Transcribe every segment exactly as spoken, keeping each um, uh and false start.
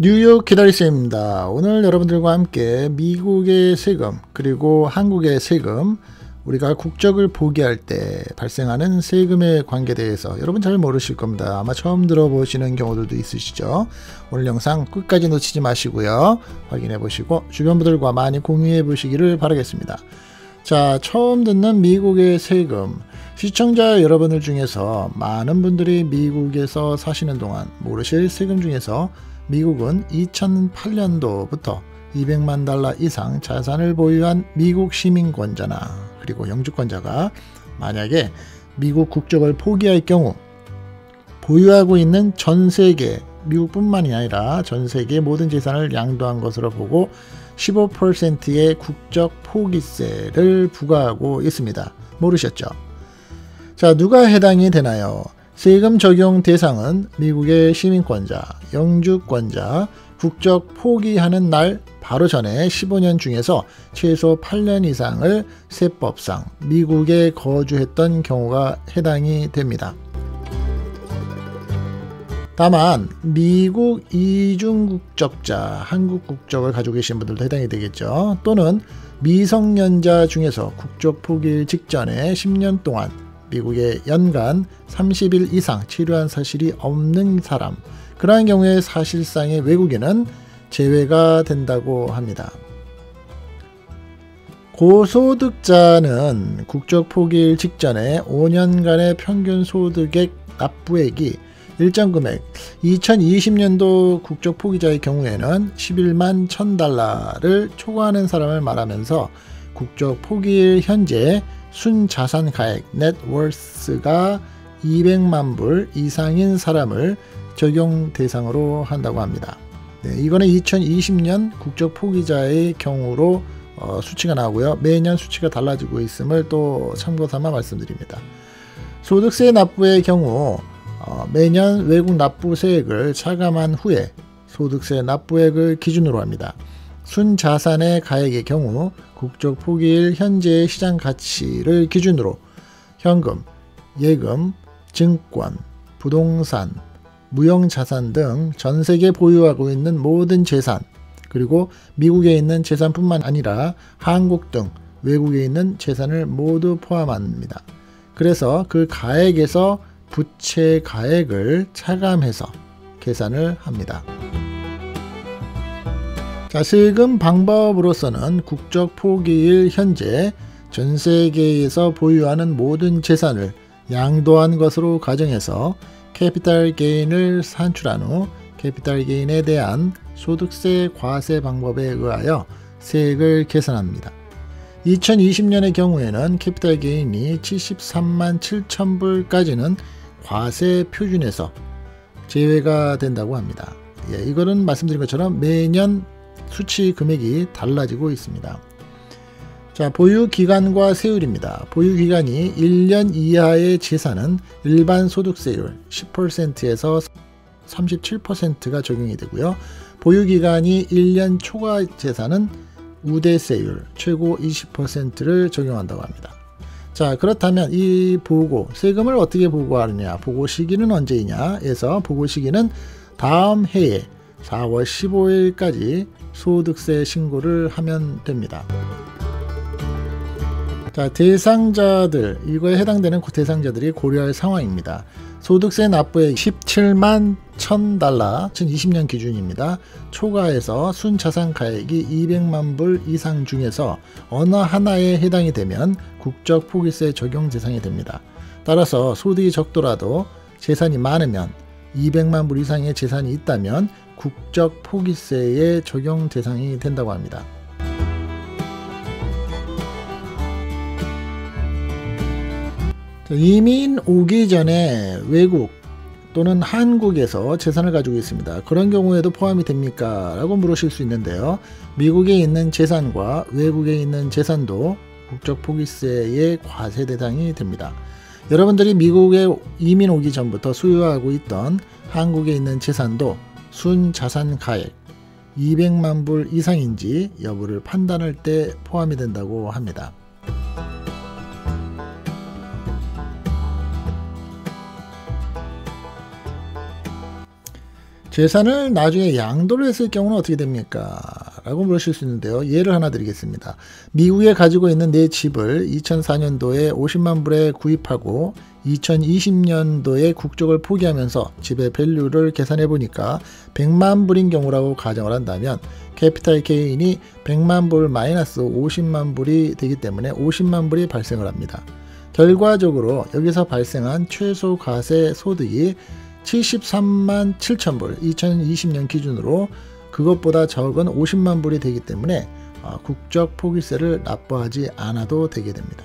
뉴욕 기다리쌤입니다. 오늘 여러분들과 함께 미국의 세금 그리고 한국의 세금, 우리가 국적을 포기할 때 발생하는 세금의 관계에 대해서 여러분 잘 모르실 겁니다. 아마 처음 들어보시는 경우들도 있으시죠. 오늘 영상 끝까지 놓치지 마시고요. 확인해 보시고 주변 분들과 많이 공유해 보시기를 바라겠습니다. 자, 처음 듣는 미국의 세금. 시청자 여러분들 중에서 많은 분들이 미국에서 사시는 동안 모르실 세금 중에서 미국은 이천팔 년도부터 이백만 달러 이상 자산을 보유한 미국 시민권자나 그리고 영주권자가 만약에 미국 국적을 포기할 경우 보유하고 있는 전 세계, 미국뿐만이 아니라 전 세계 모든 재산을 양도한 것으로 보고 십오 퍼센트의 국적 포기세를 부과하고 있습니다. 모르셨죠? 자, 누가 해당이 되나요? 세금 적용 대상은 미국의 시민권자, 영주권자, 국적 포기하는 날 바로 전에 십오 년 중에서 최소 팔 년 이상을 세법상 미국에 거주했던 경우가 해당이 됩니다. 다만 미국 이중 국적자, 한국 국적을 가지고 계신 분들도 해당이 되겠죠. 또는 미성년자 중에서 국적 포기 직전에 십 년 동안 미국에 연간 삼십 일 이상 체류한 사실이 없는 사람, 그러한 경우에 사실상의 외국인은 제외가 된다고 합니다. 고소득자는 국적 포기일 직전에 오 년간의 평균 소득액 납부액이 일정 금액, 이천이십 년도 국적 포기자의 경우에는 십일만 천 달러를 초과하는 사람을 말하면서 국적 포기일 현재 순자산 가액 넷워스가 이백만 불 이상인 사람을 적용 대상으로 한다고 합니다. 네, 이거는 이천이십 년 국적 포기자의 경우로 어, 수치가 나오고요. 매년 수치가 달라지고 있음을 또 참고 삼아 말씀드립니다. 소득세 납부의 경우 어, 매년 외국 납부세액을 차감한 후에 소득세 납부액을 기준으로 합니다. 순자산의 가액의 경우 국적 포기일 현재의 시장 가치를 기준으로 현금, 예금, 증권, 부동산, 무형자산 등 전세계 보유하고 있는 모든 재산, 그리고 미국에 있는 재산뿐만 아니라 한국 등 외국에 있는 재산을 모두 포함합니다. 그래서 그 가액에서 부채 가액을 차감해서 계산을 합니다. 자, 세금 방법으로서는 국적 포기일 현재 전 세계에서 보유하는 모든 재산을 양도한 것으로 가정해서 캐피탈 게인을 산출한 후 캐피탈 게인에 대한 소득세 과세 방법에 의하여 세액을 계산합니다. 이천이십 년의 경우에는 캐피탈 게인이 칠십삼만 칠천 불까지는 과세 표준에서 제외가 된다고 합니다. 예, 이거는 말씀드린 것처럼 매년 수치 금액이 달라지고 있습니다. 자, 보유기간과 세율입니다. 보유기간이 일 년 이하의 재산은 일반 소득세율 십 퍼센트에서 삼십칠 퍼센트가 적용이 되고요. 보유기간이 일 년 초과 재산은 우대세율 최고 이십 퍼센트를 적용한다고 합니다. 자, 그렇다면 이 보고, 세금을 어떻게 보고하느냐, 보고 시기는 언제이냐 해서 보고 시기는 다음 해에 사월 십오일까지 소득세 신고를 하면 됩니다. 자, 대상자들, 이거에 해당되는 대상자들이 고려할 상황입니다. 소득세 납부액 십칠만 천 달러, 이천이십 년 기준입니다. 초과해서 순자산 가액이 이백만 불 이상 중에서 어느 하나에 해당이 되면 국적 포기세 적용 대상이 됩니다. 따라서 소득이 적더라도 재산이 많으면 이백만 불 이상의 재산이 있다면 국적 포기세의 적용 대상이 된다고 합니다. 이민 오기 전에 외국 또는 한국에서 재산을 가지고 있습니다. 그런 경우에도 포함이 됩니까? 라고 물으실 수 있는데요. 미국에 있는 재산과 외국에 있는 재산도 국적 포기세의 과세 대상이 됩니다. 여러분들이 미국에 이민 오기 전부터 소유하고 있던 한국에 있는 재산도 순자산 가액 이백만 불 이상인지 여부를 판단할 때 포함이 된다고 합니다. 재산을 나중에 양도를 했을 경우는 어떻게 됩니까? 라고 물으실 수 있는데요. 예를 하나 드리겠습니다. 미국에 가지고 있는 내 집을 이천사 년도에 오십만 불에 구입하고 이천이십 년도에 국적을 포기하면서 집의 밸류를 계산해 보니까 백만 불인 경우라고 가정을 한다면 캐피탈 게인이 백만 불 마이너스 오십만 불이 되기 때문에 오십만 불이 발생을 합니다. 결과적으로 여기서 발생한 최소 과세 소득이 칠십삼만 칠천 불, 이천이십 년 기준으로 그것보다 적은 오십만 불이 되기 때문에 국적 포기세를 납부하지 않아도 되게 됩니다.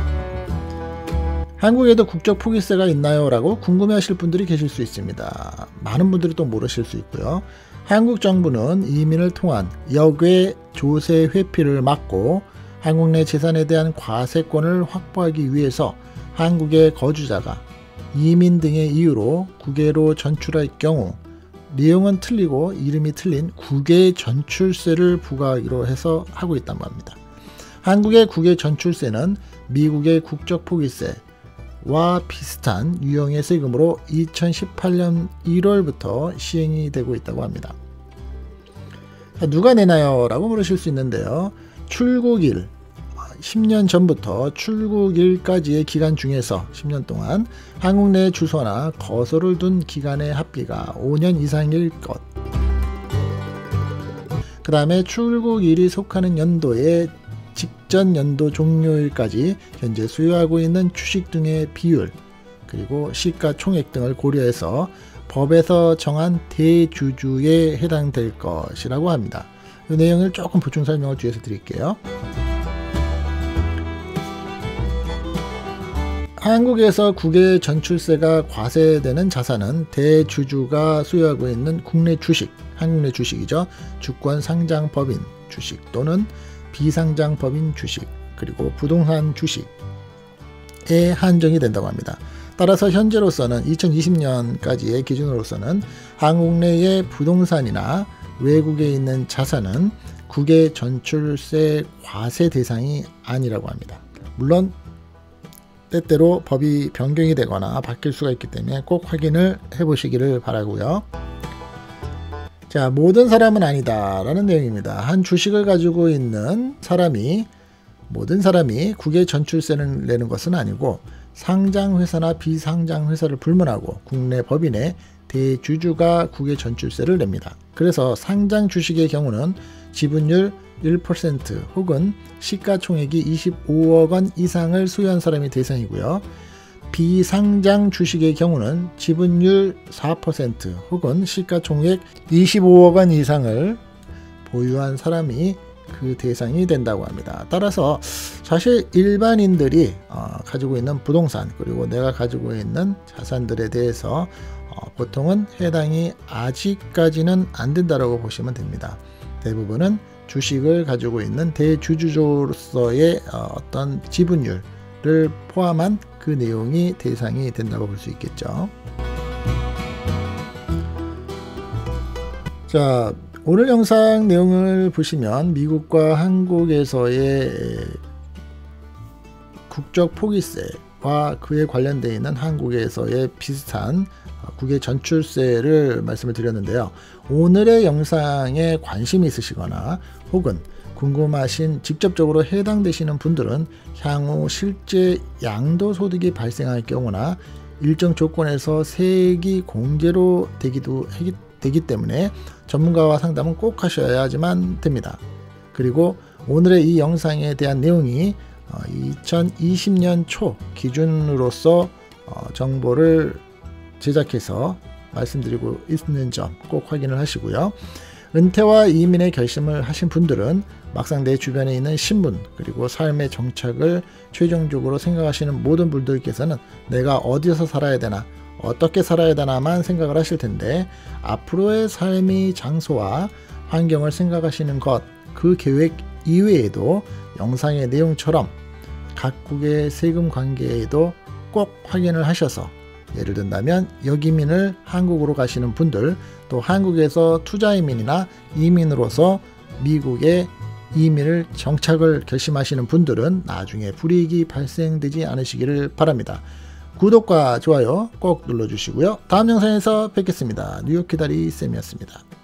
한국에도 국적 포기세가 있나요? 라고 궁금해하실 분들이 계실 수 있습니다. 많은 분들이 또 모르실 수 있고요. 한국 정부는 이민을 통한 역외 조세 회피를 막고 한국 내 재산에 대한 과세권을 확보하기 위해서 한국의 거주자가 이민 등의 이유로 국외로 전출할 경우 내용은 틀리고 이름이 틀린 국외 전출세를 부과하기로 해서 하고 있다고 합니다. 한국의 국외 전출세는 미국의 국적 포기세와 비슷한 유형의 세금으로 이천십팔 년 일월부터 시행이 되고 있다고 합니다. 누가 내나요? 라고 물으실 수 있는데요. 출국일, 십 년 전부터 출국일까지의 기간 중에서 십 년 동안 한국 내 주소나 거소를 둔 기간의 합계가 오 년 이상일 것, 그 다음에 출국일이 속하는 연도의 직전 연도 종료일까지 현재 소유하고 있는 주식 등의 비율, 그리고 시가총액 등을 고려해서 법에서 정한 대주주에 해당될 것이라고 합니다. 이 내용을 조금 보충 설명을 뒤에서 드릴게요. 한국에서 국외 전출세가 과세되는 자산은 대주주가 소유하고 있는 국내 주식, 한국 내 주식이죠. 주권 상장 법인 주식 또는 비상장 법인 주식, 그리고 부동산 주식에 한정이 된다고 합니다. 따라서 현재로서는 이천이십 년까지의 기준으로서는 한국 내의 부동산이나 외국에 있는 자산은 국외 전출세 과세 대상이 아니라고 합니다. 물론 때때로 법이 변경이 되거나 바뀔 수가 있기 때문에 꼭 확인을 해 보시기를 바라고요. 자, 모든 사람은 아니다 라는 내용입니다. 한 주식을 가지고 있는 사람이, 모든 사람이 국외 전출세를 내는 것은 아니고 상장회사나 비상장회사를 불문하고 국내 법인의 대주주가 국외 전출세를 냅니다. 그래서 상장 주식의 경우는 지분율 일 퍼센트 혹은 시가총액이 이십오억 원 이상을 소유한 사람이 대상이고요. 비상장 주식의 경우는 지분율 사 퍼센트 혹은 시가총액 이십오억 원 이상을 보유한 사람이 그 대상이 된다고 합니다. 따라서 사실 일반인들이 어, 가지고 있는 부동산, 그리고 내가 가지고 있는 자산들에 대해서 어, 보통은 해당이 아직까지는 안 된다라고 보시면 됩니다. 대부분은 주식을 가지고 있는 대주주로서의 어, 어떤 지분율을 포함한 그 내용이 대상이 된다고 볼 수 있겠죠. 자, 오늘 영상 내용을 보시면 미국과 한국에서의 국적 포기세와 그에 관련되어 있는 한국에서의 비슷한 국외 전출세를 말씀을 드렸는데요. 오늘의 영상에 관심이 있으시거나 혹은 궁금하신, 직접적으로 해당되시는 분들은 향후 실제 양도소득이 발생할 경우나 일정 조건에서 세액이 공제로 되기도 되기 때문에 전문가와 상담은 꼭 하셔야지만 됩니다. 그리고 오늘의 이 영상에 대한 내용이 이천이십 년 초 기준으로서 정보를 제작해서 말씀드리고 있는 점 꼭 확인을 하시고요. 은퇴와 이민의 결심을 하신 분들은 막상 내 주변에 있는 신분, 그리고 삶의 정착을 최종적으로 생각하시는 모든 분들께서는 내가 어디서 살아야 되나, 어떻게 살아야 되나만 생각을 하실 텐데, 앞으로의 삶의 장소와 환경을 생각하시는 것, 그 계획 이외에도 영상의 내용처럼 각국의 세금 관계에도 꼭 확인을 하셔서, 예를 든다면 역이민을 한국으로 가시는 분들, 또 한국에서 투자이민이나 이민으로서 미국에 이민을 정착을 결심하시는 분들은 나중에 불이익이 발생되지 않으시기를 바랍니다. 구독과 좋아요 꼭 눌러주시고요. 다음 영상에서 뵙겠습니다. 뉴욕 기다리 쌤이었습니다.